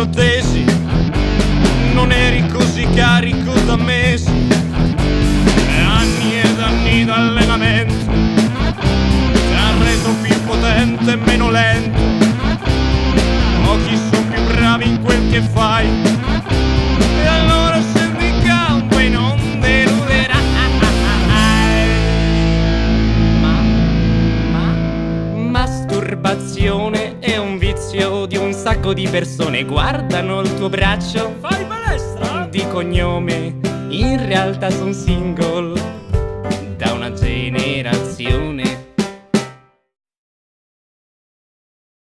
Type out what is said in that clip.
protesi, non eri così carico da mesi, anni ed anni d'allenamento ti ha reso più potente e meno lento. Pochi sono più bravi in quel che fai, e allora scendi in campo e non deluderai. Masturbazione è un vizio di un sacco di persone. Guardano il tuo braccio, Fai palestra? di cognome in realtà son single.